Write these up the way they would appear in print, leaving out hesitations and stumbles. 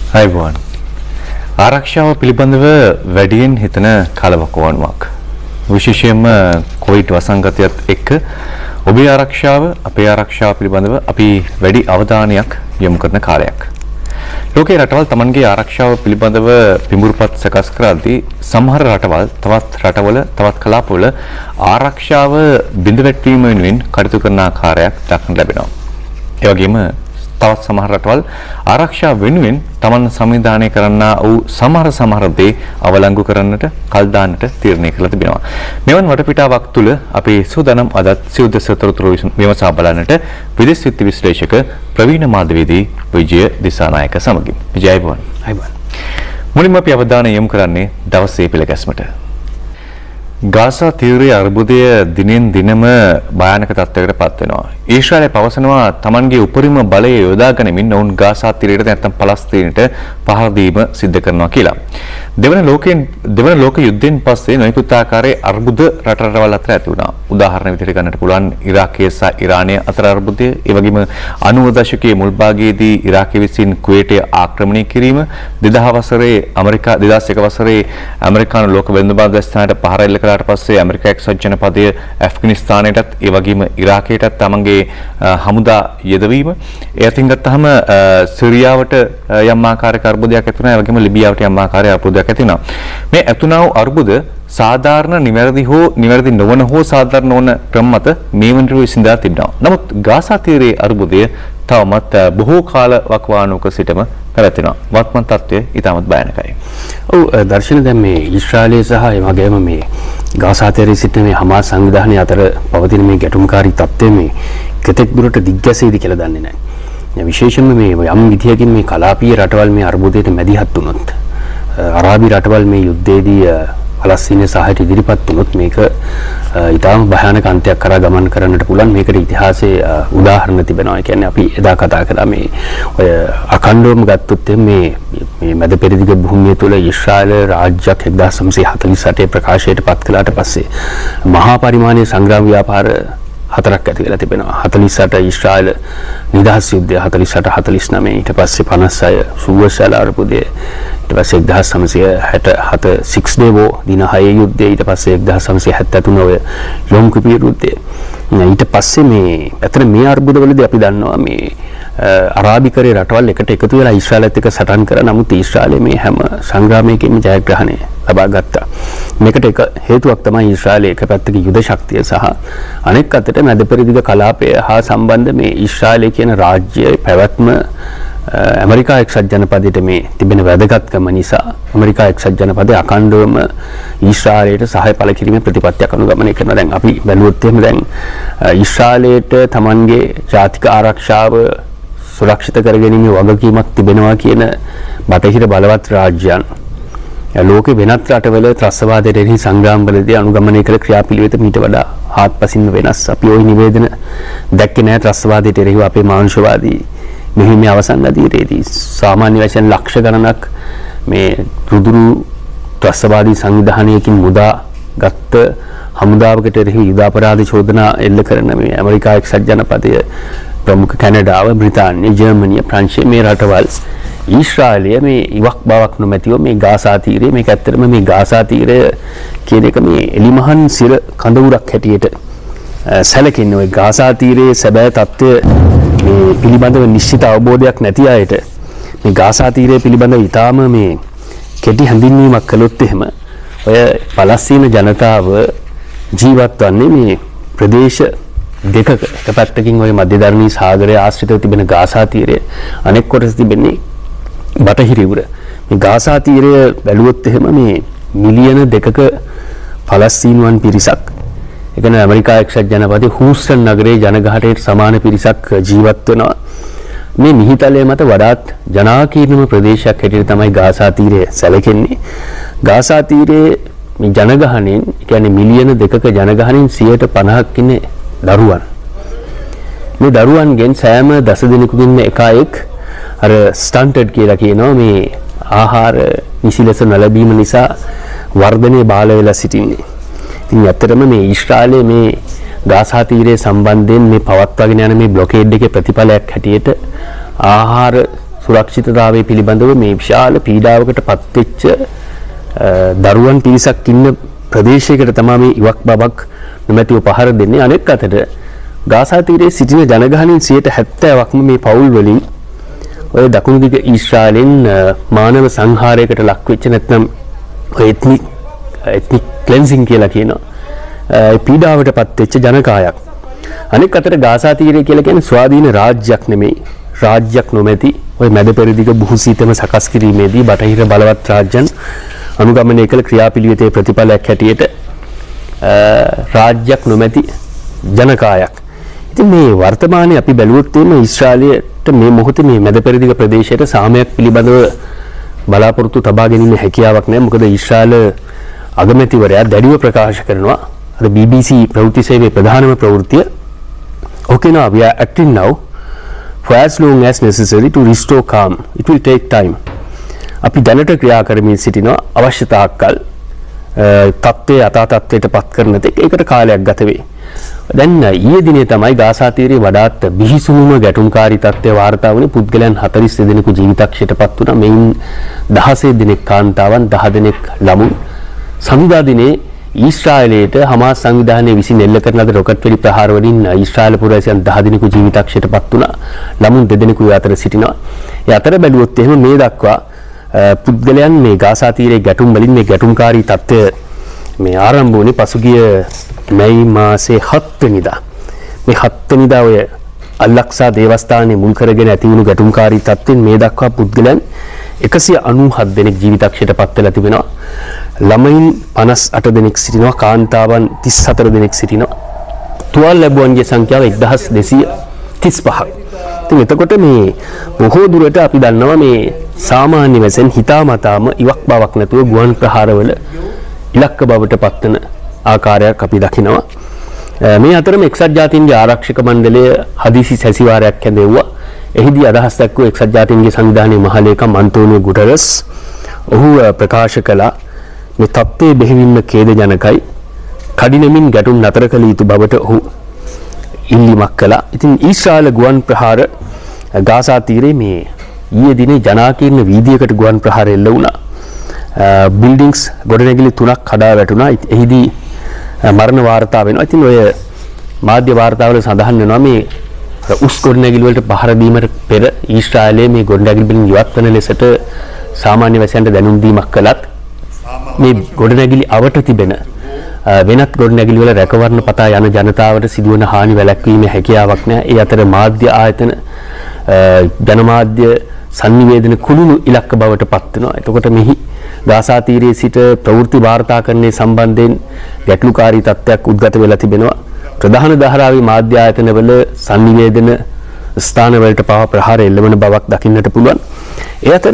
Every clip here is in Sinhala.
අයිබෝන් ආරක්ෂාව පිළිබඳව වැඩියෙන් හිතන කලවකවණුවක් විශේෂයෙන්ම කොවිඩ් වසංගතයත් එක්ක ඔබේ ආරක්ෂාව අපේ ආරක්ෂාව පිළිබඳව අපි වැඩි අවධානයක් යොමු කරන කාලයක්. ලෝකේ රටවල් Tamanගේ ආරක්ෂාව පිළිබඳව පිඹුරුපත් සකස් කරද්දී සමහර රටවල් තවත් රටවල තවත් කලාපවල ආරක්ෂාව බිඳවැටවීම වෙනුවෙන් කටයුතු කරන ආකාරයක් දක්නට ලැබෙනවා. ඒ වගේම තවත් සමහර රටවල් ආරක්ෂා වෙනුවෙන් තමන් සංවිධානය කරන්නා වූ සමහර දේ අවලංගු කරන්නට කල් දාන්නට තීරණය කළා තිබෙනවා. මෙවන් වටපිටාවක් තුළ අපේ සූදානම් අදත් සියුද සතරතුරු විමසා බලන්නට විදේශ විත්ති විශ්ලේෂක ප්‍රවීණ මාධ්‍යවේදී විජය දිසානායක සමගින්. විජය අයිබෝන්. අයිබෝන්. මුලින්ම අපි අවධානය යොමු කරන්නේ දවසේ පිළිගැස්මට. ගාසා තීරයේ අර්බුදය දිනෙන් දිනම භයානක තත්ත්වයකට පත් වෙනවා. ඊශ්‍රායලය පවසනවා තමන්ගේ උපරිම බලය යොදා ගනිමින් ඔවුන් ගාසා තීරයට නැත්නම් පලස්තීනට පහර දීම සිද්ධ කරනවා කියලා. දෙවන ලෝක යුද්ධයෙන් පස්සේ නොයෙකුත් ආකාරයේ අර්බුද රටවල් අතර ඇති වුණා. උදාහරණ විදිහට ගන්නට පුළුවන් ඉරාකයේ සහ ඉරානය අතර අර්බුදය, ඒ වගේම 90 දශකයේ මුල් භාගයේදී ඉරාකය විසින් කුවේටය ආක්‍රමණය කිරීම, 2001 වසරේ ඇමරිකානු ලෝක වෙළඳ ස්ථානයට පහර එල්ල කළාට පස්සේ ඇමරිකා එක්සත් ජනපදය ඇෆ්ගනිස්තානයටත් ඒ වගේම ඉරාකයටත් තමන්ගේ හමුදා යෙදවීම, ඒ අතින් ගත්තාම සිරියාවට යම් ආකාරයක අර්බුදයක් ඇති වුණා, ඒ වගේම ලිබියාවට යම් ආකාරයක අර්බුදයක් ඇති වුණා. මේ ඇතුණා වූ අර්බුද සාධාරණ නිවැරදි නොවන හෝ සාධාරණ නොවන ක්‍රම මත මේ වනට විසඳා තිබෙනවා. නමුත් ගාසා තීරයේ අර්බුදය තවමත් බොහෝ කාල වකවානුවක සිටම පැවැත්වෙනවා. වර්තමාන තත්ත්වය ඉතාමත් භයානකයි. ඔව් දර්ශන දැන් මේ ඊශ්‍රායලය සහ ඒ වගේම මේ ගාසා තීරයේ සිටින මේ හමාස් සංවිධානය අතර පවතින මේ ගැටුම්කාරී තත්ත්වය මේ කෙතෙක් දුරට දිග්ගැසෙයිද කියලා දන්නේ නැහැ. විශේෂයෙන්ම මේ යම් විදියකින් මේ කලාපීය රටවල් මේ අර්බුදයට මැදිහත් වුණොත්, අරාබි රටවල් මේ යුද්ධයේදී පලස්තීන සහයට ඉදිරිපත් වුණොත් මේක ඊටාම භයානක අන්තයක් කරා ගමන් කරන්නට පුළුවන්. මේකට ඉතිහාසයේ උදාහරණ තිබෙනවා. ඒ කියන්නේ අපි එදා කතා කළා මේ ඔය අඛණ්ඩවම ගත්තොත් මේ මැද පෙරදිග භූමිය තුළ ඊශ්‍රායල රාජ්‍යයක් 1948 ප්‍රකාශයට පත් කළාට පස්සේ මහා පරිමාණයේ සංග්‍රාම ව්‍යාපාර හතරක් ඇති වෙලා තිබෙනවා. 48 ඊශ්‍රායල නිදහස් යුද්ධය, 48 49 ඊට පස්සේ 56 සුවසල අර්බුදය, ඊට පස්සේ 1967 Six Day War දින 6 යුද්ධය, ඊට පස්සේ 1973 ඔය යොම් කිපුර යුද්ධය. ඊට පස්සේ මේ අතර මේ අර්බුදවලදී අපි දන්නවා මේ අරාබිකරේ රටවල් එකට එකතු වෙලා ඊශ්‍රායලත් එක්ක සටන් කරා. නමුත් ඊශ්‍රායලයේ මේ හැම සංග්‍රාමයකින්ම ජයග්‍රහණය ලබා ගත්තා. මේකට එක හේතුවක් තමයි ඊශ්‍රායලයේ එක පැත්තක යුද ශක්තිය සහ අනෙක් අතට මැද පෙරදිග කලාපය හා සම්බන්ධ මේ ඊශ්‍රායලයේ කියන රාජ්‍යයේ පැවැත්ම ඇමරිකා එක්සත් ජනපදයට මේ තිබෙන වැදගත්කම නිසා ඇමරිකා එක්සත් ජනපදය අඛණ්ඩවම ඊශ්‍රායලයට සහාය පළ කිරීමේ ප්‍රතිපත්තියක් අනුගමනය කරනවා. දැන් අපි බැලුවොත් එහෙම දැන් ඊශ්‍රායලයට තමන්ගේ ජාතික ආරක්ෂාව සුරක්ෂිත කරගැනීමේ වගකීමක් තිබෙනවා කියන බටහිර බලවත් රාජ්‍යයන් ලෝකේ වෙනත් රටවල ත්‍රස්තවාදයට එරෙහි සංග්‍රාමවලදී අනුගමනය කළ ක්‍රියාපිළිවෙත මීට වඩා හාත්පසින්ම වෙනස්. අපි ওই නිවේදන දැක්කේ නැහැ ත්‍රස්තවාදයට එරෙහිව අපේ මානුෂවාදී මෙහිමේ අවසන් අධීරයේදී සාමාන්‍ය වශයෙන් ලක්ෂ ගණනක් මේ රුදුරු ත්‍රස්තවාදී සංවිධානයකින් මුදා ගත්ත හමුදාවකට එරෙහි යුද අපරාධ චෝදනා එල්ල කරන මේ ඇමරිකා එක්සත් ජනපදය, ප්‍රමුඛ කැනඩාව, බ්‍රිතාන්‍ය, ජර්මනිය, ප්‍රංශය මේ රටවල් ඊශ්‍රායලය මේ ඉවක් බවක් නොමැතිව මේ ගාසා තීරය, මේක ඇත්තටම මේ ගාසා තීරය කියන එක මේ එලිමහන් සිර කඳවුරක් හැටියට සැලකෙන්නේ. ওই ගාසා තීරයේ සැබෑ තත්ත්වය මේ පිළිබඳව නිශ්චිත අවබෝධයක් නැති අයට මේ ගාසා තීරය පිළිබඳව ඊටාම මේ කෙටි හැඳින්වීමක් කළොත් එහෙම ඔය පලස්තීන ජනතාව ජීවත් වන්නේ මේ ප්‍රදේශ දෙකක. එක පැත්තකින් ඔය මධ්‍යධර්මී සාගරය ආශ්‍රිතව තිබෙන ගාසා තීරය, අනෙක් කොටස තිබෙන්නේ බටහිර ඉවුර. මේ ගාසා තීරය බැලුවොත් එහෙම මේ මිලියන 2ක පලස්තීනුවන් පිරිසක්, ඒ කියන්නේ ඇමරිකා එක්සත් ජනපදයේ හූස්ටන් නගරයේ ජනගහණයට සමාන පිරිසක් ජීවත් වෙනවා. මේ මිහිතලය මත වඩාත් ජනාකීර්ණම ප්‍රදේශයක් හැටියට තමයි ගාසා තීරය සැලකෙන්නේ. ගාසා තීරයේ මේ ජනගහණයෙන්, කියන්නේ මිලියන 2ක ජනගහණයෙන් 50%ක් ඉන්නේ දරුවන්. මේ දරුවන්ගෙන් සෑම 10 දිනකකින්ම එකෙක් අර ස්ටන්ටඩ් කියලා කියනවා මේ ආහාර නිසි ලෙස නොලැබීම නිසා වර්ධනයේ බාල වෙලා සිටින්නේ. ඉතින් ඇත්තටම මේ ඊශ්‍රායලයේ මේ ගාසා තීරයේ සම්බන්ධයෙන් මේ පවත්වාගෙන යන මේ බ්ලොකේඩ් එකේ ප්‍රතිඵලයක් හැටියට ආහාර සුරක්ෂිතතාවය පිළිබඳව මේ විශාල පීඩාවකට පත්වෙච්ච දරුවන් පිරිසක් ඉන්න ප්‍රදේශයකට තමයි මේ ඉවක් බබක් නොමැතිව පහර දෙන්නේ. අනෙක් අතට ගාසා තීරයේ සිටින ජනගහනයෙන් 70%ක්ම මේ පවුල් වලින් ඔය දකුණු දිග ඊශ්‍රායලෙන් මානව සංහාරයකට ලක් වෙච්ච නැත්නම් ඔය එත්නික් ක්ලෙන්සිං කියලා කියන පීඩාවට පත්වෙච්ච ජනකායක්. අනෙක් අතට ගාසා තීරය කියලා කියන්නේ ස්වාධීන රාජ්‍යයක් නෙමෙයි. රාජ්‍යයක් නොමැති ඔය මැද පෙරදිග බුහුසීතම සකස් කිරීමේදී බටහිර බලවත් රාජ්‍යයන් අනුගමනය කළ ක්‍රියාපිළිවෙතේ ප්‍රතිඵලයක් හැටියට රාජ්‍යයක් නොමැති ජනකායක්. ඉතින් මේ වර්තමානයේ අපි බැලුවොත් මේ ඊශ්‍රායලයට මේ මොහොතේ මේ මැද පෙරදිග ප්‍රදේශයට සාමයක් පිළිබඳව බලාපොරොත්තු තබා ගැනීම හැකියාවක් නැහැ. මොකද ඊශ්‍රායල අගමැතිවරයා දැඩිව ප්‍රකාශ කරනවා අර BBC ප්‍රවෘත්ති සේවයේ ප්‍රධානම ප්‍රවෘත්තිය okay now we are acting now for as long as necessary to restore calm. It will take time. අපි දැනට ක්‍රියා කරමින් සිටිනවා අවශ්‍ය තාක්කල් තත්ත්වයේ යථා තත්ත්වයට පත් කරන තෙක් ඒකට කාලයක් ගත වේ. දැන් ඊයේ දිනේ තමයි ගාසා තීරයේ වඩාත් බිහිසුණුම ගැටුම්කාරී තත්ත්වය වාර්තා වුණේ. පුද්ගලයන් 42 දෙනෙකු ජීවිතක්ෂයට පත් වුණා. මෙයින් 16 දෙනෙක් කාන්තාවන් 10 දෙනෙක් ළමුන්. සඳුදා දිනේ ඊශ්‍රායලයට හමාස් සංවිධානයේ විසින් එල්ල කරන ලද රොකට් වෙඩි ප්‍රහාර වලින් ඊශ්‍රායල පුරවැසියන් 10 දෙනෙකු ජීවිතක්ෂයට පත් වුණා. ළමුන් 2 දෙනෙකු අතර සිටිනවා. ඒ අතර බැලුවොත් එහෙම මේ දක්වා පුද්ගලයන් මේ ගාසා තීරයේ ගැටුම් වලින් මේ ගැටුම්කාරී තත්ත්වය මේ ආරම්භ වුණේ පසුගිය මැයි මාසේ 7 වෙනිදා. මේ 7 වෙනිදා ඔය අල්-අක්සා දේවස්ථානයේ මුල් කරගෙන ඇති වුණු ගැටුම්කාරී තත්ත්වෙන් මේ දක්වා පුද්ගලයන් 197 දෙනෙක් ජීවිතක්ෂයට පත් වෙලා තිබෙනවා. ළමයින් 58 දෙනෙක් සිටිනවා. කාන්තාවන් 34 දෙනෙක් සිටිනවා. තුවාල ලැබුවන්ගේ සංඛ්‍යාව 1235ක්. ඉතින් එතකොට මේ බොහෝ දුරට අපි දන්නවා මේ සාමාන්‍ය වශයෙන් හිතාමතාම ඉවක් බවක් නැතුව ගුවන් ප්‍රහාරවල ඉලක්ක බවට පත්වන ආකාරයක් අපි දකිනවා. මේ අතරම එක්සත් ජාතීන්ගේ ආරක්ෂක මණ්ඩලය හදිසි සැසිවාරයක් හැදෙව්වා. එහිදී අදහස් දක්වූ එක්සත් ජාතීන්ගේ සංවිධානයේ මහලේකම් අන්තෝනියෝ ගුටරස් ඔහු ප්‍රකාශ කළා මේ තත්ත්වයේ බෙහෙවින්ම ඛේදජනකයි. කඩිනමින් ගැටුම් නතර කළ යුතු බවට ඔහු ඉල්ලීමක් කළා. ඉතින් ඊශ්‍රායල ගුවන් ප්‍රහාර ගාසා තීරයේ මේ ඊයේ දිනේ ජනාකීර්ණ වීදියකට ගුවන් ප්‍රහාර එල්ල වුණා. බිල්ඩින්ග්ස් ගොඩනැගිලි 3ක් කඩා වැටුණා. එහිදී මරණ වාර්තා වෙනවා. ඉතින් ඔය මාධ්‍ය වාර්තාවල සඳහන් වෙනවා මේ උස් ගොඩනැගිලි වලට පහර දීමට පෙර ඊශ්‍රායලයේ මේ ගොඩනැගිලි වලින් ඉවත් වන ලෙසට සාමාන්‍ය වශයෙන්ට දැනුම් දීමක් කළත් මේ ගොඩනැගිලි අවට තිබෙන වෙනත් ගොඩනැගිලි වල රැකවරණ පතා යන ජනතාවට සිදුවන හානි වැළැක්වීමේ හැකියාවක් නැහැ. ඒ අතර මාධ්‍ය ආයතන ජනමාධ්‍ය සංනිවේදන කුළුණු ඉලක්ක බවට පත් වෙනවා. එතකොට මෙහි ගාසා තීරයේ සිට ප්‍රවෘත්ති වාර්තාකරණයේ සම්බන්ධයෙන් ගැටලුකාරී තත්ත්වයක් උද්ගත වෙලා තිබෙනවා. ප්‍රධාන ධාරාවේ මාධ්‍ය ආයතනවල සංනිවේදන ස්ථාන වලට පවා ප්‍රහාර එල්ලවන බවක් දකින්නට පුළුවන්. ඒ අතර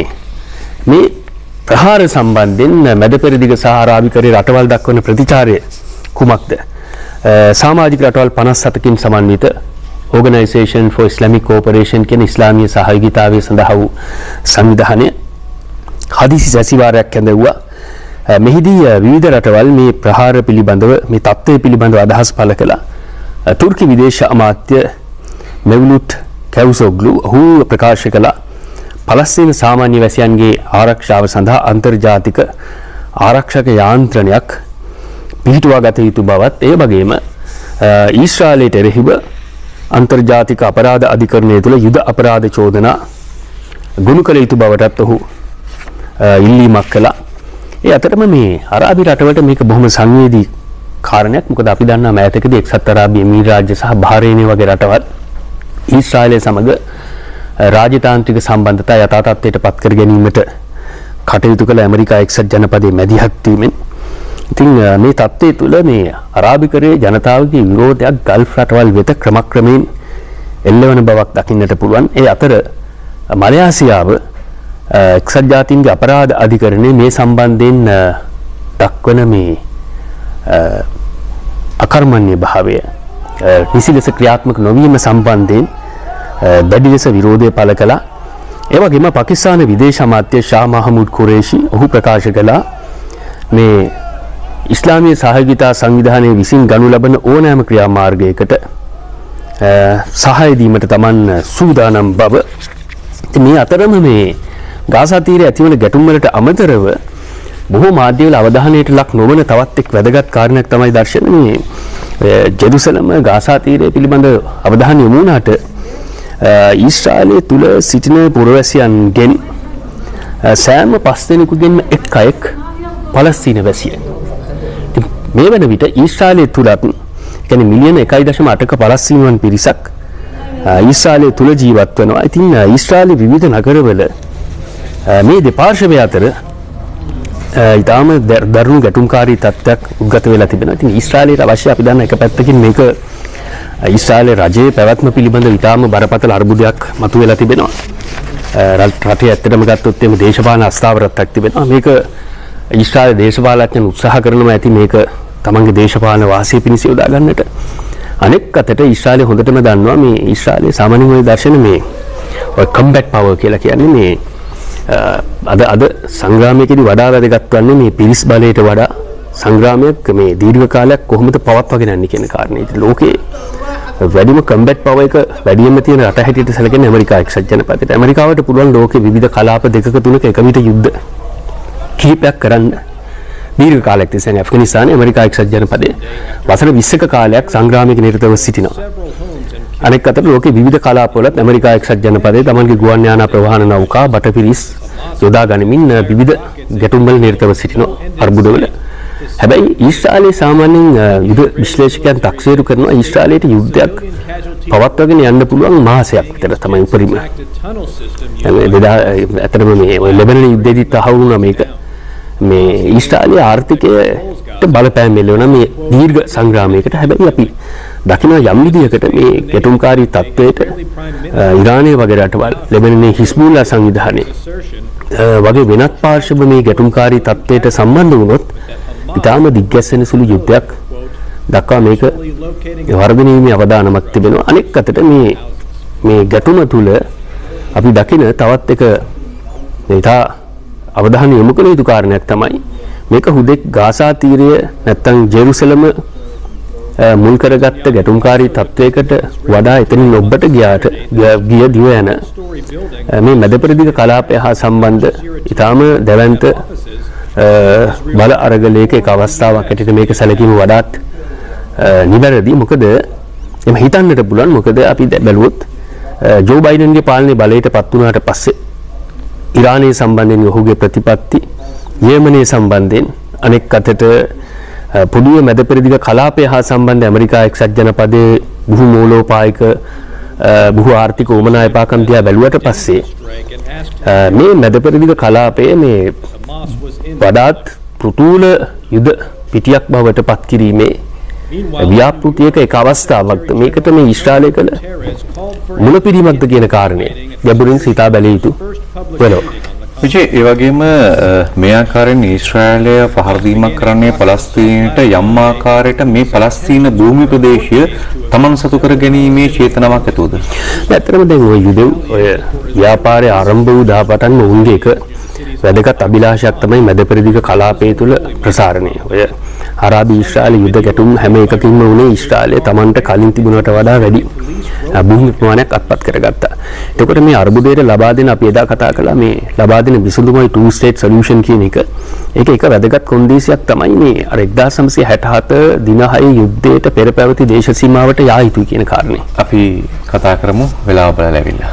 මේ ප්‍රහාර සම්බන්ධයෙන් මැද පෙරදිග සහ අරාබිකරේ රටවල් දක්වන ප්‍රතිචාරය කුමක්ද? සමාජික රටවල් 57කින් සමන්විත Organisation for Islamic Cooperation කියන ඉස්ලාමීය සහයෝගීතාවය සඳහා වූ සංවිධානය හදිසි සැසිවාරයක් ඇඳවුවා. මෙහිදී විවිධ රටවල් මේ ප්‍රහාර පිළිබඳව මේ තත්ත්වය පිළිබඳව අදහස් පළ කළා. තුර්කි විදේශ අමාත්‍ය මෙව්ලුට් කැවුසොග්ලු ඔහු ප්‍රකාශ කළා පලස්තීන සාමාන්‍ය වැසියන්ගේ ආරක්ෂාව සඳහා අන්තර්ජාතික ආරක්ෂක යාන්ත්‍රණයක් පිහිටුවා ගත යුතු බවත් ඒ වගේම ඊශ්‍රායලයට එරෙහිව අන්තර්ජාතික අපරාධ අධිකරණය තුළ යුද අපරාධ චෝදනා ගොනු කළ යුතු බවටත් ඔහු ඉල්ලීමක් කළා. ඒ අතරම මේ අරාබි රටවලට මේක බොහොම සංවේදී කාරණයක්. මොකද අපි දන්නා මෑතකදී එක්සත් අරාබි එමිරාජ්‍ය සහ බහරේනය වගේ රටවල් ඊශ්‍රායලය සමග රාජතාන්ත්‍රික සම්බන්ධතා යථා තත්ත්වයට පත් කර ගැනීමට කටයුතු කළ ඇමරිකා එක්සත් ජනපදයේ මැදිහත් වීමෙන් ඉතින් මේ තත්ත්වය තුළ මේ අරාබිකරයේ ජනතාවගේ විරෝධයක් ගල්ෆ් රටවල් වෙත ක්‍රමක්‍රමයෙන් එල්ලවන බවක් දකින්නට පුළුවන්. ඒ අතර මලයාසියාව එක්සත් ජාතීන්ගේ අපරාධ අධිකරණයේ මේ සම්බන්ධයෙන් දක්වන මේ අකර්මණ්‍ය භාවය නිසි ලෙස ක්‍රියාත්මක නොවීම සම්බන්ධයෙන් දැඩි ලෙස විරෝධය පළ කළා. ඒ වගේම පාකිස්තාන විදේශ අමාත්‍ය ෂා මහමුද් කුරේෂි ඔහු ප්‍රකාශ කළා මේ ඉස්ලාමීය සහයෝගිතා සංවිධානයේ විසින් ගනු ලබන ඕනෑම ක්‍රියාමාර්ගයකට සහාය දීමට තමන් සූදානම් බව ඉතින් මේ අතරම මේ ගාසා තීරයේ ඇතිවන ගැටුම් වලට අමතරව බොහෝ මාධ්‍යවල අවධානයට ලක් නොවන තවත් එක් වැදගත් කාරණයක් තමයි දර්ශන මේ ජෙරුසලම ගාසා තීරය පිළිබඳ අවධානය යොමු වුණාට ඊශ්‍රායලයේ තුල සිටින පුරවැසියන්ගෙන් සෑම 5 දෙනෙකුගෙන්ම එක් අයෙක් පලස්තීන වැසියෙක්. මේ වන විට ඊශ්‍රායලයේ තුලත් කියන්නේ මිලියන 1.8ක පලස්තීනුවන් පිරිසක් ඊශ්‍රායලයේ තුල ජීවත් වෙනවා. ඉතින් ඊශ්‍රායලයේ විවිධ නගරවල මේ දෙපාර්ශ්වය අතර ඊටාම දරුණු ගැටුම්කාරී තත්ත්වයක් උද්ගත වෙලා තිබෙනවා. ඉතින් ඊශ්‍රායලයට අවශ්‍ය අපි දන්න එක පැත්තකින් මේක ඊශ්‍රායල රජයේ පැවැත්ම පිළිබඳ ඊටාම බරපතල අර්බුදයක් මතුවලා තිබෙනවා. රටේ ඇත්තටම ගත්තොත් එimhe දේශපාලන අස්ථාවරත්වයක් තිබෙනවා. මේක ඊශ්‍රායල දේශපාලඥයන් උත්සාහ කරනවා ඇති මේක තමන්ගේ දේශපාලන වාසිය පිණිස යොදා ගන්නට. අනෙක් අතට ඊශ්‍රායලය හොඳටම දන්නවා මේ ඊශ්‍රායලයේ සාමාන්‍යයෙන් ওই දර්ශන මේ ඔය කම්බැට් පවර් කියලා කියන්නේ මේ අද සංග්‍රාමයේදී වඩා වැදගත් වන්නේ මේ පිරිස් බලයට වඩා සංග්‍රාමයක් මේ දීර්ඝ කාලයක් කොහොමද පවත්වාගෙන යන්නේ කියන කාරණේ. ඉතින් ලෝකේ වැඩිම කම්බැට් පවර් එක වැඩියෙන්ම තියෙන රට හැටියට සැලකෙන්නේ ඇමරිකා එක්සත් ජනපදයට. ඇමරිකාවට පුළුවන් ලෝකේ විවිධ කලාප දෙකක තුනක එක විට යුද්ධ කිහිපයක් කරන්න දීර්ඝ කාලයක් තිස්සේ ඇෆ්ගනිස්තානයේ ඇමරිකා එක්සත් ජනපදයේ වසර 20ක කාලයක් සංග්‍රාමයක නිරතව සිටිනවා. අනෙක් අතට ලෝකේ විවිධ කලාපවලත් ඇමරිකා එක්සත් ජනපදයේ තමන්ගේ ගුවන් යාන ප්‍රවාහන නෞකා බටපිරිස් යොදා ගනිමින් විවිධ ගැටුම්වල නිරතව සිටිනවා අර්බුදවල. හැබැයි ඊශ්‍රායලයේ සාමාන්‍යයෙන් යුද විශ්ලේෂකයන් තක්සේරු කරනවා ඊශ්‍රායලයට යුද්ධයක් පවත්වාගෙන යන්න පුළුවන් මාසයක් විතර තමයි උපරිම. ඇත්තටම මේ ලෙබනන් යුද්ධයේදී තහවුරු වුණා මේක. මේ ඊශ්‍රායලයේ ආර්ථිකයට බලපෑම් එල්ලවන මේ දීර්ඝ සංග්‍රාමයකට හැබැයි අපි දකින යම් විදියකට මේ ගැටුම්කාරී තත්ත්වයට ඉරානය වගේ රටවල් ලෙබනනයේ හිස්බුල්ලා සංවිධානය වගේ වෙනත් පාර්ශ්ව මේ ගැටුම්කාරී තත්ත්වයට සම්බන්ධ වුණොත් ඉතාම දිග්ගැස්සෙන සුළු යුද්ධයක් දක්වා මේක වර්ධනය වීමේ අවදානමක් තිබෙනවා. අනෙක් අතට මේ ගැටුම තුල අපි දකින තවත් එක මේතා අවධානය යොමු කළ යුතු කාරණයක් තමයි මේක හුදෙක් ගාසා තීරය නැත්තම් ජෙරුසලම මුල් කරගත්ත ගැටුම්කාරී තත්වයකට වඩා එතනින් ඔබට ගිය දිව යන මේ මැදපෙරදිග කලාපය හා සම්බන්ධ ඊටාම දැවැන්ත බල අරගලයක එක අවස්ථාවක් ඇටියට මේක සැලකීම වඩාත් නිවැරදි. මොකද එම හිතන්නට පුළුවන් මොකද අපි බැලුවොත් ජෝ බයිඩන්ගේ පාලනය බලයට පත් වුණාට පස්සේ ඉරානයේ සම්බන්ධයෙන් ඔහුගේ ප්‍රතිපත්ති යේමනයේ සම්බන්ධයෙන් අනෙක් අතට පොදුවේ මැදපෙරදිග කලාපය හා සම්බන්ධ ඇමරිකා එක්සත් ජනපදයේ බොහෝ මූලෝපායක බොහෝ ආර්ථික උමනා එපාකම් දිහා බැලුවට පස්සේ මේ මැදපෙරදිග කලාපයේ මේ වඩාත් පෘථූල යුද පිටියක් බවට පත් කිරීමේ ව්‍යාපෘතියක එක අවස්ථාවක්ද මේකට මේ ඊශ්‍රායලය කළ මුලපිරීමක්ද කියන කාරණය ගැඹුරින් සිතා බැලිය යුතු වෙනවා. විජේ ඒ වගේම මේ ආකාරයෙන් ඊශ්‍රායලය පහර දීමක් කරන්නේ පලස්තීනයට යම් ආකාරයකට මේ පලස්තීන භූමි ප්‍රදේශය තමන් සතු කර ගැනීමේ චේතනාවක් ඇතුවද? ඇත්තටම දැන් ඔය යුදෙව් ඔය ව්‍යාපාරයේ ආරම්භ වූ දාපටන්ම උන්ගේ එක වැදගත් අභිලාෂයක් තමයි මැදපෙරදිග කලාපය තුල ප්‍රසාරණය. ඔය අරාබි ඊශ්‍රායල යුද ගැටුම් හැම එකකින්ම උනේ ඊශ්‍රායලය තමන්ට කලින් තිබුණට වඩා වැඩි භූමි ප්‍රමාණයක් අත්පත් කරගත්තා. එතකොට මේ අර්බුදයට ලබා දෙන අපි එදා කතා කළා මේ ලබා දෙන විසඳුමයි two state solution කියන එක. ඒක එක වැදගත් කොන්දේසියක් තමයි මේ අර 1967 දින 6 යුද්ධයට පෙර පැවති දේශ සීමාවට යා යුතුයි කියන කාරණේ. අපි කතා කරමු වෙලාව බලලා ඇවිල්ලා.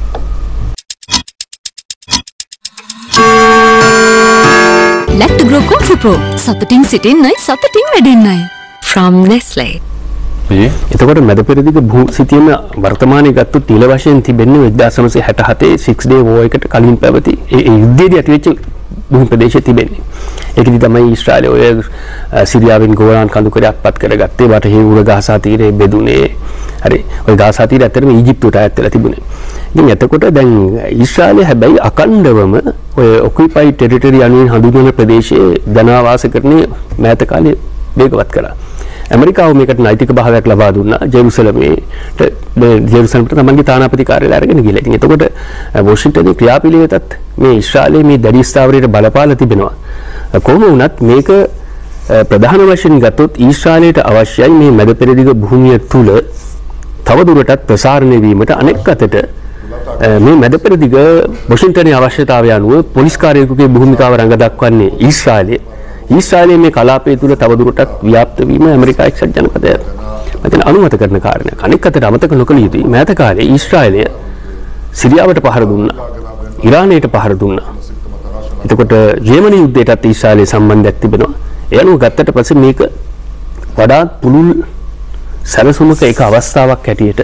Lactogro Coffee Pro සතුටින් සිටින්නයි සතුටින් වැඩෙන්නයි from Nestle. එතකොට මැදපෙරදිග සිටින වර්තමානයේ ගත්තොත් තීල වශයෙන් තිබෙන්නේ 1967 6 day war එකට කලින් පැවති ඒ යුද්ධයේදී ඇතිවෙච්ච භූමි ප්‍රදේශය තිබෙන්නේ. ඒකෙදි තමයි ඊශ්‍රායලය ඔය සිරියාවෙන් ගෝලාන් කඳුකරයක් අත්පත් කරගත්තේ. බටහිර උර ගාසා තීරයේ බෙදුනේ. හරි. ඔය ගාසා තීරය ඇත්තටම ඊජිප්තුවට අයත් වෙලා තිබුණේ. ඉතින් එතකොට දැන් ඊශ්‍රායලය හැබැයි අකණ්ඩවම ඔය ඔකියුපයිඩ් ටෙරිටරි අනුව හඳුන්වන ප්‍රදේශයේ ජනවාසකරණය මෑත කාලේ වේගවත් කළා. ඇමරිකාව මේකට නෛතික භාවයක් ලබා දුන්නා. ජෙරුසලමට තමන්ගේ තානාපති කාර්යාලය අරගෙන ගිහලා. ඉතින් එතකොට වොෂින්ටනයේ ක්‍රියාපිළිවෙතත් මේ ඊශ්‍රායලයේ මේ දැඩි ස්ථාවරයට බලපාලා තිබෙනවා. කොහොම වුණත් මේක ප්‍රධාන වශයෙන් ගත්තොත් ඊශ්‍රායලයට අවශ්‍යයි මේ මැදපෙරදිග භූමිය තුල තවදුරටත් ප්‍රසාරණය වීමට. අනෙක් අතට මේ මැද පෙරදිග වොෂින්ටනයේ අවශ්‍යතාවය අනුව පොලිස් කාර්යයකගේ භූමිකාව රඟ දක්වන්නේ ඊශ්‍රායලයේ මේ කලාපය තුළ තවදුරටත් ව්‍යාප්ත වීම ඇමරිකා එක්සත් ජනපදය මතින් අනුමත කරන කාරණයක්. අනෙක් අතට අමතක නොකළ යුතුයි මෑත කාලේ ඊශ්‍රායලය සිරියාවට පහර දුන්නා. ඉරානයට පහර දුන්නා. එතකොට යේමන යුද්ධයටත් ඊශ්‍රායලයේ සම්බන්ධයක් තිබෙනවා. ඒ අනුව ගත්තට පස්සේ මේක වඩාත් පුළුල් සැලසුමක එක අවස්ථාවක් හැටියට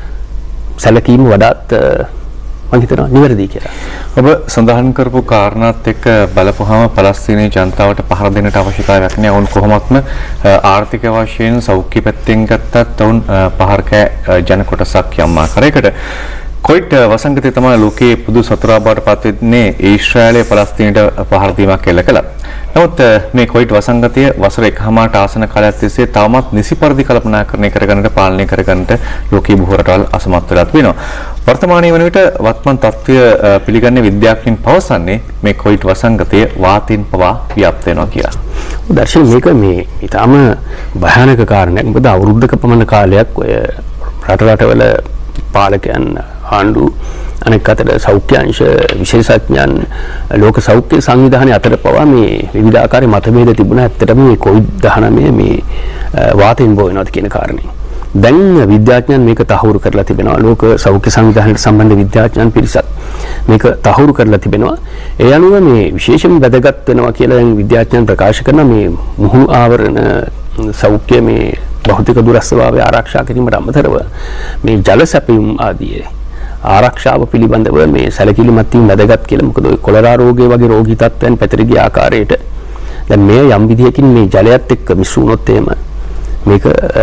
සැලකීම වඩාත් මම හිතනවා නිවැරදි කියලා. ඔබ සඳහන් කරපු කාරණාත් එක්ක බලපුවාම පලස්තීනයේ ජනතාවට පහර දෙන්නට අවශ්‍යතාවයක් නැහැ. ඔවුන් කොහොමත්ම ආර්ථික වශයෙන් සෞඛ්‍ය පැත්තෙන් ගත්තත් ඔවුන් පහර කෑ ජන කොටසක් යම් ආකාරයකට කොයිට් වසංගතය තමයි ලෝකයේ පුදු සතුරා බවට පත් වෙන්නේ ඊශ්‍රායලයේ පලස්තීනයට පහර දීමක් එල්ල කළා. නමුත් මේ කොයිට් වසංගතය වසර එකහමාරට ආසන කාලයක් තිස්සේ තවමත් නිසි පරිදි කළමනාකරණය කරගන්නට පාලනය කරගන්නට ලෝකීය බොහෝ රටවල් අසමත් වෙලා තිබෙනවා. වර්තමානයේ වන විට වත්මන් තත්ත්වය පිළිගන්නේ විද්‍යාඥයින් පවසන්නේ මේ කොයිට් වසංගතය වාතයෙන් පවා ව්‍යාප්ත වෙනවා කියලා. දර්ශන මේක මේ ඊටාම භයානක කාරණයක්. මොකද අවුරුද්දක පමණ කාලයක් ඔය රටවල පාලකයන් ආණ්ඩු අනෙක් අතට සෞඛ්‍ය අංශ විශේෂඥයන් ලෝක සෞඛ්‍ය සංවිධානය අතර පවා මේ විවිධාකාර මතභේද තිබුණා. ඇත්තටම මේ COVID-19 මේ වාතයෙන් බෝ වෙනවාද කියන කාරණේ. දැන් විද්‍යාඥයන් මේක තහවුරු කරලා තිබෙනවා. ලෝක සෞඛ්‍ය සංවිධානයට සම්බන්ධ විද්‍යාඥයන් පිරිසක් මේක තහවුරු කරලා තිබෙනවා. ඒ අනුව මේ විශේෂම වැදගත් වෙනවා කියලා දැන් විද්‍යාඥයන් ප්‍රකාශ කරන මේ මුහුණු ආවරණ සෞඛ්‍ය මේ භෞතික දුරස්ථභාවය ආරක්ෂා කිරීමට අමතරව මේ ජල සැපයුම් ආදී ආරක්ෂාව පිළිබඳව මේ සැලකිලිමත් වීම වැදගත් කියලා. මොකද ඔය කොලරා රෝගය වගේ රෝගී තත්ත්වයන් පැතිර ගිය ආකාරයට දැන් මේ යම් විදිහකින් මේ ජලයත් එක්ක මිශ්‍ර වුණොත් එහෙම මේක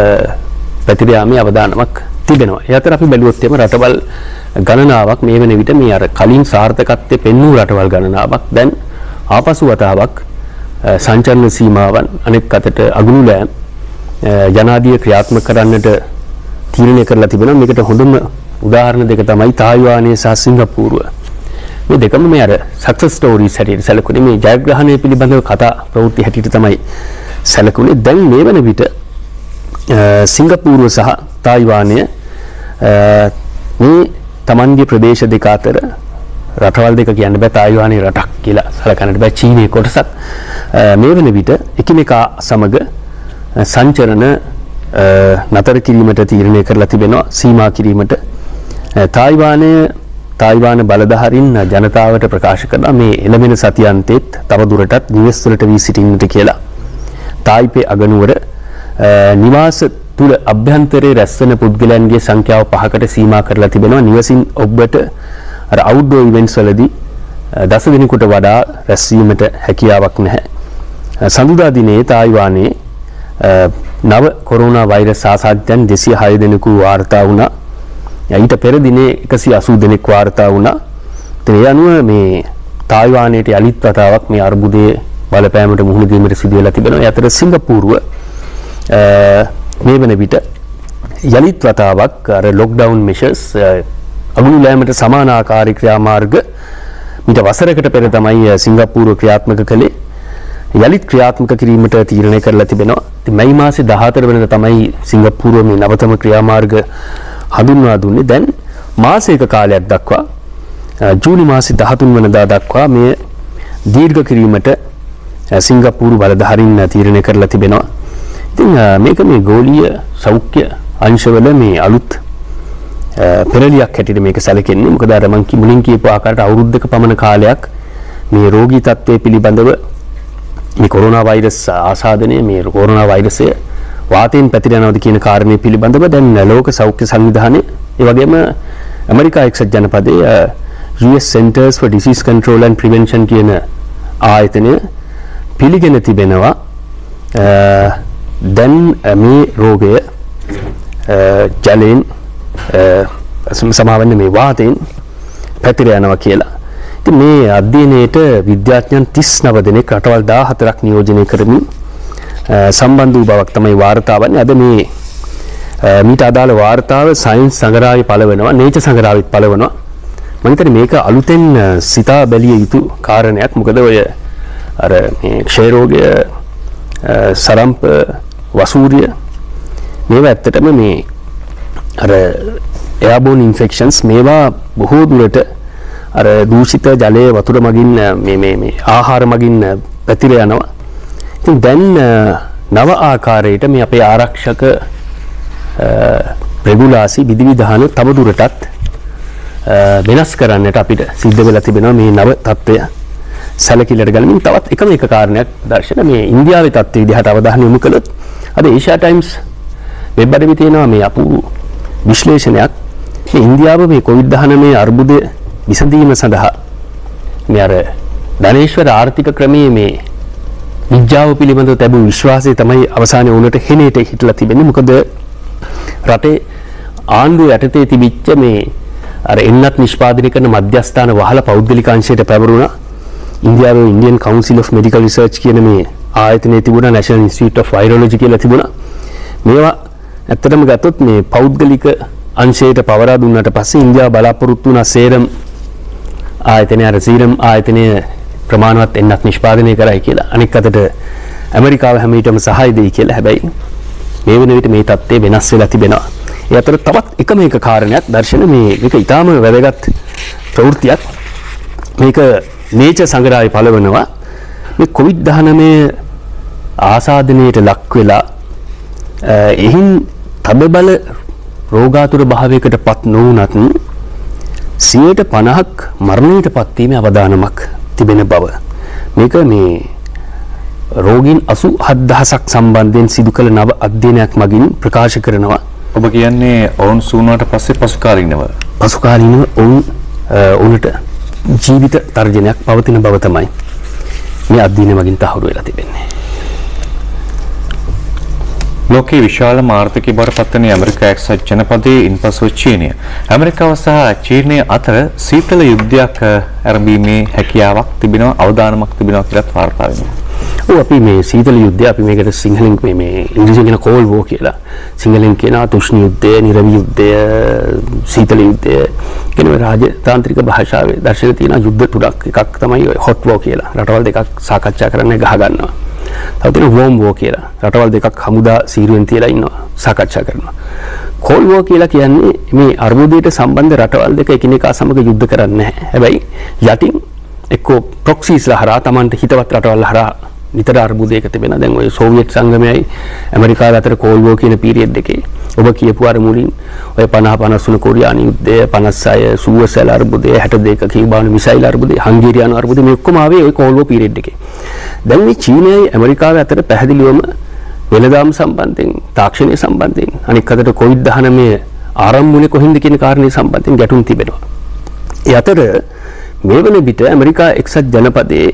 පැතිර යාමේ අවදානමක් තිබෙනවා. ඒ අතර අපි බැලුවොත් එහෙම රටවල් ගණනාවක් මේ වෙන විට මේ අර කලින් සාර්ථකත්වයේ පෙන්වූ රටවල් ගණනාවක් දැන් ආපසු වතාවක් සංචරණ සීමාවන් අනෙක් අතට අගුළු ලෑම් ජනාධිය ක්‍රියාත්මක කරන්නට තීරණය කරලා තිබෙනවා. මේකට හොඳම උදාහරණ දෙක තමයි තායිවානය සහ සිංගප්පූරුව. මේ දෙකම මේ අර සක්සස් ස්ටෝරීස් හැටියට සැලකුණේ මේ ජයග්‍රහණය පිළිබඳව කතා ප්‍රවෘත්ති හැටියට තමයි සැලකුණේ. දැන් මේ වෙන විට සිංගප්පූරුව සහ තායිවානය මේ තමන්ගේ ප්‍රදේශ දෙක අතර රටවල් දෙක කියන්න බෑ. තායිවානයේ රටක් කියලා සැලකන්නට බෑ. චීනයේ කොටසක් මේ වෙන විට එකිනෙකා සමග සංචරණ නතර කිරීමට තීරණය කරලා තිබෙනවා. සීමා කිරීමට තායිවාන බලධාරීන් ජනතාවට ප්‍රකාශ කරනවා මේ එළඹෙන සතියන්තෙත් තව දුරටත් නිවෙස් වලට වී සිටින්නට කියලා. තායිපේ අගනුවර නිවාස තුල අභ්‍යන්තරයේ රැස්වෙන පුද්ගලයන්ගේ සංඛ්‍යාව 5කට සීමා කරලා තිබෙනවා. නිවසින් ඔබට අර අවුට්ඩෝර් ඉවෙන්ට්ස් වලදී 10 දිනකට වඩා රැස්වීමට හැකියාවක් නැහැ. සඳුදා දිනේ තායිවානයේ නව කොරෝනා වෛරස් ආසාදිතයන් 206 දෙනෙකු වාර්තා වුණා. ඊට පෙර දිනේ 180 දෙනෙක් වාර්තා වුණා. ඒ අනුව මේ තායිවානයට යලිත් වතාවක් මේ අර්බුදයේ බලපෑමට මුහුණ දීමට සිදු වෙලා තිබෙනවා. ඒ අතර සිංගප්පූරුව මේ වෙන විට යලිත් වතාවක් අර ලොක්ඩවුන් මෙෂර්ස් අගුළු ලෑමට සමානාකාරී ක්‍රියාමාර්ග මීට වසරකට පෙර තමයි සිංගප්පූරුව ක්‍රියාත්මක කළේ. යලිත් ක්‍රියාත්මක කිරීමට තීරණය කරලා තිබෙනවා. ඉතින් මැයි මාසේ 14 වෙනිදා තමයි සිංගප්පූරුව මේ නවතම ක්‍රියාමාර්ග හඳුන්වා දුන්නේ. දැන් මාසයක කාලයක් දක්වා ජූනි මාසේ 13 වෙනිදා දක්වා මේ දීර්ඝ කිරීමට සිංගප්පූරු බලධාරීන් තීරණය කරලා තිබෙනවා. ඉතින් මේක මේ ගෝලීය සෞඛ්‍ය අංශවල මේ අලුත් පෙරලියක් හැටියට මේක සැලකෙන්නේ. මොකද අර මම මුලින් කියපු ආකාරයට අවුරුද්දක පමණ කාලයක් මේ රෝගී තත්ත්වයේ පිළිබඳව මේ කොරෝනා වෛරස් ආසාදනය මේ කොරෝනා වෛරසය වාතයෙන් පැතිර යනවාද කියන කාරණේ පිළිබඳව දැන් ලෝක සෞඛ්‍ය සංවිධානය ඒ වගේම ඇමරිකා එක්සත් ජනපදයේ US Centers for Disease Control and Prevention කියන ආයතනය පිළිගෙන තිබෙනවා. දැන් මේ රෝගය ජලයෙන් සමාවෙන්නේ මේ වාතයෙන් පැතිර යනවා කියලා. ඉතින් මේ අධ්‍යයනයේට විද්‍යාඥයන් 39 දෙනෙක් රටවල් 14ක් නියෝජනය කරමින් සම්බන්ධ වූ බවක් තමයි වාර්තා වන්නේ. අද මේ මීට අදාළ වාර්තාව සයන්ස් සංග්‍රහයේ පළවෙනවා, නේචර් සංග්‍රහයේත් පළවෙනවා. මම හිතන්නේ මේක අලුතෙන් සිතා බැලිය යුතු කාරණයක්. මොකද ඔය අර මේ ක්ෂය රෝගය, සරම්ප, වසූරිය මේවා ඇත්තටම මේ අර එයාබෝන් ඉන්ෆෙක්ෂන්ස් මේවා බොහෝ දුරට අර දූෂිත ජලයේ වතුර මගින් මේ ආහාර මගින් පැතිර යනවා. ඉතින් දැන් නව ආකාරයට මේ අපේ ආරක්ෂක රෙගුලාසි විධිවිධාන තව දුරටත් වෙනස් කරන්නට අපිට සිද්ධ වෙලා තිබෙනවා මේ නව තත්ත්වය සැලකිල්ලට ගනිමින්. තවත් එක කාරණයක් දර්ශන මේ ඉන්දියාවේ තත්ත්වය විදිහට අවධානය යොමු කළොත් අද ඒෂියා ටයිම්ස් වෙබ් අඩවියේ තියෙනවා මේ අපූර්ව විශ්ලේෂණයක්. මේ ඉන්දියාව මේ COVID-19 අර්බුදය විසඳීම සඳහා මේ අර ධනේශ්වර ආර්ථික ක්‍රමයේ මේ විද්‍යාව පිළිබඳව තිබු විශ්වාසය තමයි අවසානයේ උනට හෙනේට හිටලා තිබෙන්නේ. මොකද රටේ ආණ්ඩුව යටතේ තිබිච්ච මේ අර එන්නත් නිෂ්පාදනය කරන මධ්‍යස්ථාන වහලා පෞද්ගලික අංශයට පැවරුණා. ඉන්දියාවේ Indian council of medical research කියන මේ ආයතනයේ තිබුණා නැෂනල් ඉන්ස්ටිටියුට් ඔෆ් වයිරොලොජි කියලා තිබුණා. මේවා ඇත්තටම ගත්තොත් මේ පෞද්ගලික අංශයට පවරා දුන්නාට පස්සේ ඉන්දියාව බලාපොරොත්තු වුණා සේරම් ආයතනය අර සීරම් ආයතනය ප්‍රමාණවත් එන්නත් නිෂ්පාදනය කරයි කියලා. අනෙක් අතට ඇමරිකාව හැම විටම සහාය දෙයි කියලා. හැබැයි මේ වෙන විට මේ තත්ත්වය වෙනස් වෙලා තිබෙනවා. ඒ අතර තවත් එක කාරණයක් දර්ශන මේක ඊටාම වැදගත් ප්‍රවෘත්තියක්. මේක නේචර් සංග්‍රහයේ පළවනවා. මේ COVID-19 ආසාදනයට ලක් වෙලා එහින් තදබල රෝගාතුර භාවයකට පත් නොවුනත් 50%ක් මරණයට පත්වීමේ අවදානමක් තිබෙන බව. මේක මේ රෝගීන් 87000ක් සම්බන්ධයෙන් සිදු කළ නව අධ්‍යයනයක් මගින් ප්‍රකාශ කරනවා. ඔබ කියන්නේ ඔවුන් සූණුවට පස්සේ පසුකාලීනව ඔවුන්ට ජීවිත තර්ජනයක් පවතින බව තමයි මේ අධ්‍යයනය මගින් තහවුරු වෙලා තිබෙන්නේ. ලෝකයේ විශාල ආර්ථිකය බවට පත්වන ඇමරිකා එක්සත් ජනපදයේ ඉන්පසු චීනය. ඇමරිකාව සහ චීනය අතර සීතල යුද්ධයක් ආරම්භීමේ හැකියාවක් තිබෙනවා, අවදානමක් තිබෙනවා කියලාත් වාර්තා වෙනවා. ඔව් අපි මේ සීතල යුද්ධය අපි මේකට සිංහලෙන් මේ ඉංග්‍රීසියෙන් කියන කෝල්ඩ් වෝ කියලා. සිංහලෙන් කියනවා තුෂ්ණ යුද්ධය, නිරවි යුද්ධය, සීතල යුද්ධය කියන රාජතාන්ත්‍රික භාෂාවේ දර්ශන තියෙන යුද්ධ තුනක්. එකක් තමයි ඔය හොට් වෝ කියලා. රටවල් දෙකක් සාකච්ඡා කරන්න ගහ ගන්නවා. තව තියෙනවා වෝම් වෝ කියලා. රටවල් දෙකක් හමුදා සීරුවෙන් තියලා ඉන්නවා සාකච්ඡා කරනවා. කෝල්ඩ් වෝ කියලා කියන්නේ මේ අර්බුදයට සම්බන්ධ රටවල් දෙක එකිනෙකා සමග යුද්ධ කරන්නේ නැහැ. හැබැයි යටින් එක්කෝ ප්‍රොක්සීස්ලා හරහා Tamanට හිතවත් රටවල් හරහා නිතර අර්බුදයක තිබෙන. දැන් ඔය සෝවියට් සංගමයයි ඇමරිකාව අතර කෝල්ඩ් වෝ කියන පීරියඩ් එකේ ඔබ කියපු අර මුලින් ඔය 50-53 කොරියානු යුද්ධය, 56 සුවසැල අර්බුදය, 62 කියුබානු මිසයිල් අර්බුදය, හංගේරියානු අර්බුදය මේ ඔක්කොම ආවේ ඔය කෝල්ඩ් වෝ පීරියඩ් එකේ. දැන් මේ චීනයයි ඇමරිකාව අතර පැහැදිලිවම වෙළඳාම් සම්බන්ධයෙන්, තාක්ෂණය සම්බන්ධයෙන්, අනෙක් අතට COVID-19 ආරම්භුනේ කොහින්ද කියන කාරණේ සම්බන්ධයෙන් ගැටුම් තිබෙනවා. ඒ අතර මේ වන විට ඇමරිකා එක්සත් ජනපදයේ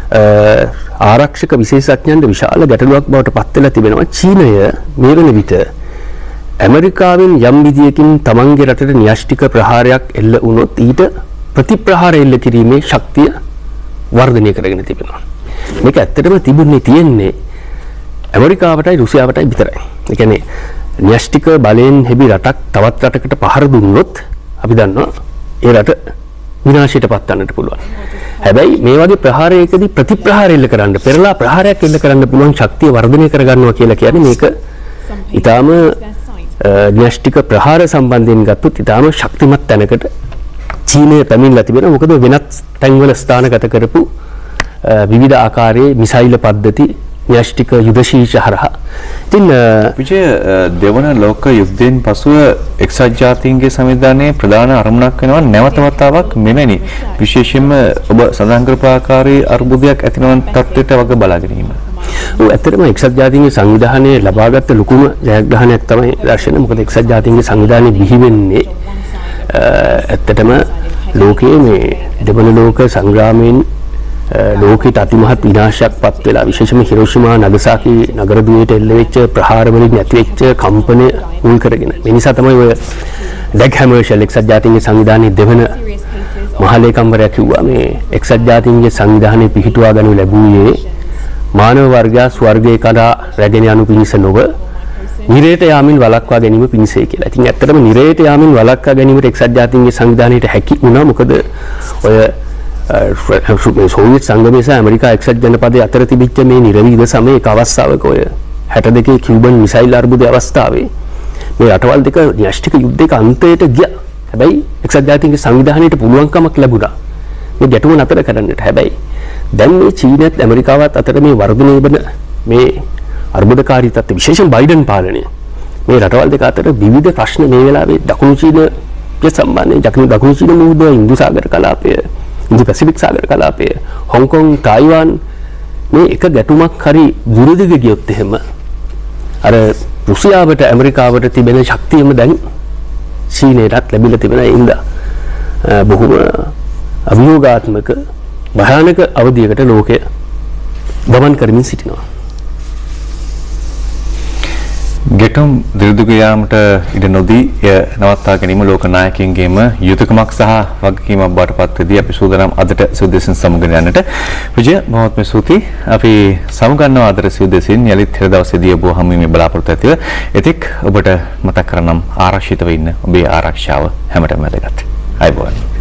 ආරක්ෂක විශේෂඥයන්ට විශාල ගැටලුවක් බවට පත් වෙලා තිබෙනවා. චීනය මේ වන විට ඇමරිකාවෙන් යම් විදියකින් තමන්ගේ රටට න්‍යෂ්ටික ප්‍රහාරයක් එල්ල වුණොත් ඊට ප්‍රතිප්‍රහාර එල්ල කිරීමේ ශක්තිය වර්ධනය කරගෙන තිබෙනවා. මේක ඇත්තටම තියෙන්නේ ඇමරිකාවටයි රුසියාවටයි විතරයි. ඒ කියන්නේ න්‍යෂ්ටික බලයෙන් හෙබි රටක් තවත් රටකට පහර දුන්නොත් අපි දන්නවා ඒ රට විනාශයට පත්වන්නට පුළුවන්. හැබැයි මේ වගේ ප්‍රහාරයකදී ප්‍රතිප්‍රහාර එල්ල කරන්න, පෙරලා ප්‍රහාරයක් එල්ල කරන්න පුළුවන් ශක්තිය වර්ධනය කරගන්නවා කියලා කියන්නේ මේක ඊටාම න්‍යෂ්ටික ප්‍රහාර සම්බන්ධයෙන් ගත්තොත් ඊටාම ශක්තිමත් තැනකට චීනය පැමිණලා තිබෙනවා. මොකද වෙනත් තැන්වල ස්ථානගත කරපු විවිධ ආකාරයේ මිසයිල් පද්ධති න්‍යෂ්ටික යුද ශීර්ෂ හරහා. ඉතින් විජය දෙවන ලෝක යුද්ධයෙන් පසුව එක්සත් ජාතීන්ගේ සංවිධානයේ ප්‍රධාන අරමුණක් වෙනවා නැවත වතාවක් මෙවැනි විශේෂයෙන්ම ඔබ සඳහන් කරපු ආකාරයේ අර්බුදයක් ඇතිවන තත්ත්වයට වග බලා ගැනීම. ඔව් ඇත්තටම එක්සත් ජාතීන්ගේ සංවිධානයේ ලබාගත් ලකුණු ජයග්‍රහණයක් තමයි දර්ශන. මොකද එක්සත් ජාතීන්ගේ සංවිධානය බිහි වෙන්නේ ඇත්තටම ලෝකයේ මේ දෙවන ලෝක සංග්‍රාමයෙන් ලෝකෙට අතිමහත් විනාශයක් පත් වෙලා විශේෂයෙන්ම හිරෝෂිමා නගසාකි නගර දුවේට එල්ල වෙච්ච ප්‍රහාර වලින් ඇති වෙච්ච කම්පන මුල් කරගෙන මේ නිසා තමයි ඔය ඩැග් හැමර්ෂල් එක්සත් ජාතීන්ගේ සංවිධානයේ දෙවන මහලේකම්වරයා කිව්වා මේ එක්සත් ජාතීන්ගේ සංවිධානය පිහිටුවා ගනු ලැබුවේ මානව වර්ගයා ස්වර්ගයේ කරා රැගෙන යනු පිණිස නොව නිරේට යාමින් වළක්වා ගැනීම පිණිසයි කියලා. ඉතින් ඇත්තටම නිරේට යාමින් වළක්වා ගැනීමට එක්සත් ජාතීන්ගේ සංවිධානයට හැකි වුණා. මොකද ඔය සෝවියට් සංගමය සහ ඇමරිකා එක්සත් ජනපදයේ අතර තිබිච්ච මේ නිර්විද සමයක අවස්ථාවක ඔය 62 කියුබන් මිසයිල් අර්බුදයේ අවස්ථාවේ මේ රටවල් දෙක න්‍යෂ්ටික යුද්ධයක අන්තයට ගියා. හැබැයි එක්සත් ජාතීන්ගේ සංවිධානයට පුළුවන්කමක් ලැබුණා මේ ගැටුම නතර කරන්නට. හැබැයි දැන් මේ චීනයත් ඇමරිකාවත් අතර මේ වර්ධනය වෙන මේ අර්බුදකාරී තත්ත්ව විශේෂයෙන් බයිඩන් පාලනය මේ රටවල් දෙක අතර විවිධ ප්‍රශ්න මේ වෙලාවේ දකුණු චීනය සම්බන්ධයෙන් දකුණු චීන මුහුද, ඉන්දු සාගර කලාපය, ඉන්දු පැසිෆික් සාගර කලාපය, හොංකොං, තායිවාන් මේ එක ගැටුමක් හරි දුරදිග ගියොත් එහෙම අර රුසියාවට ඇමරිකාවට තිබෙන ශක්තියම දැන් චීනයටත් ලැබිලා තිබෙන ඉඳා බොහොම අභියෝගාත්මක භයානක අවධියකට ලෝකය ගමන් කරමින් සිටිනවා. ගැටුම් දිර්දුක යාමට ඉඩ නොදී නවත්තා ගැනීම ලෝක නායකයින්ගේම යුතුයකමක් සහ වගකීමක් බවට පත් වෙදී අපි සූදානම් අදට සුදේශින් සමුගෙන යන්නට. විජය බොහොම ස්තුතියි. අපි සමුගන්නවා අදට සුදේශින් යලිත් හෙළ දවසේදී ඔබ හමු වීමේ බලාපොරොත්තු ඇතිව. එතෙක් ඔබට මතක් කරනම් ආරක්ෂිතව ඉන්න ඔබේ ආරක්ෂාව හැමතැනම වැදගත්. අයබෝවන්.